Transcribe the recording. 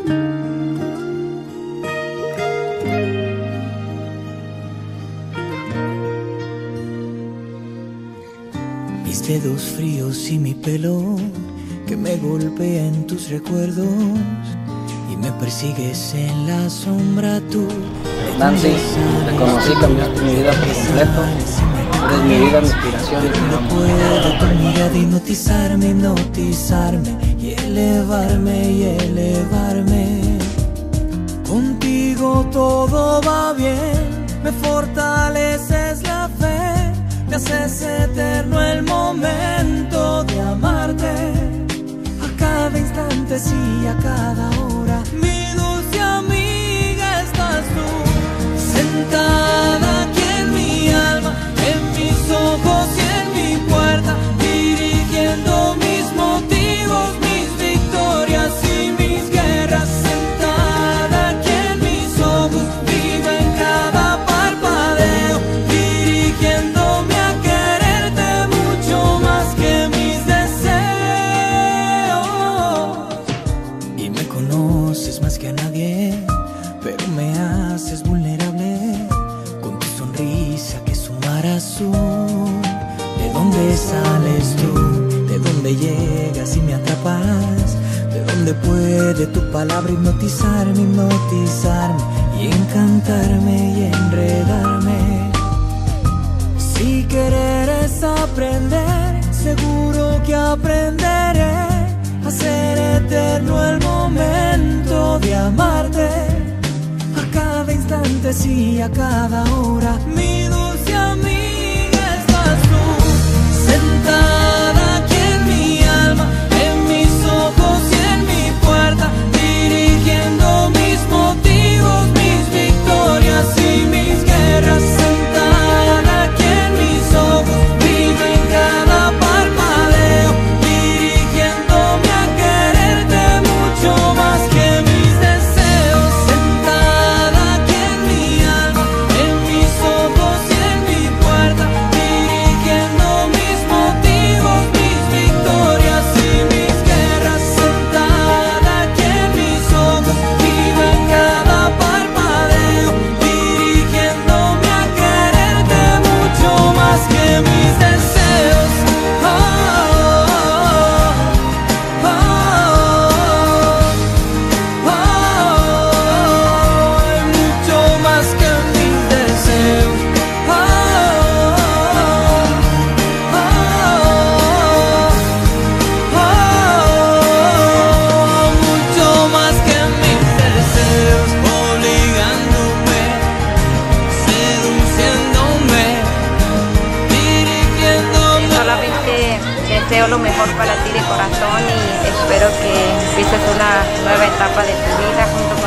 Mis dedos fríos y mi pelo que me golpea en tus recuerdos y me persigues en la sombra tú. Nancy, te conocí, cambiaste mi vida por completo. Eres mi vida, mi inspiración y mi No amor. puedo tu mirada hipnotizarme, hipnotizarme y elevarme. Contigo todo va bien, me fortaleces la fe, me haces eterno el momento de amarte. A cada instante, sí, a cada hora, mi dulce amiga estás tú, sentada aquí en mi alma, en mis ojos y en mi puerta, dirigiendo mis motivos, mis victorias y mis guerras. Sentada aquí en mis ojos, viva en cada parpadeo, dirigiéndome a quererte mucho más que mis deseos. Y me conoces más que a nadie, pero me haces vulnerable con tu sonrisa que es un mar azul. ¿De dónde sales tú? ¿De dónde llegas y me atrapas? ¿De dónde puede tu palabra hipnotizarme, hipnotizarme y encantarme y enredarme? Si querer es aprender, seguro que aprenderé a ser eterno el momento de amarte. A cada instante, sí, a cada hora, mi dulce amiga estás tú, sentada aquí en mi alma, en mis ojos y en mi puerta, dirigiendo mis motivos, mis victorias y mis guerras. Sentada aquí en mis ojos, viva en cada parpadeo, dirigiéndome a quererte mucho más que mis deseos. Sentada aquí en mi alma, en mis ojos y en mi puerta, dirigiendo mis motivos, mis victorias y mis guerras. Sentada aquí en mis ojos, viva en cada parpadeo, dirigiéndome a quererte mucho más que mis deseos. Oh, oh, oh, oh, mucho más que mis deseos. Oh, mucho más que mis deseos, obligándome, seduciéndome, dirigiéndome. Solamente deseo lo mejor para ti de corazón y espero que empieces una nueva etapa de tu vida junto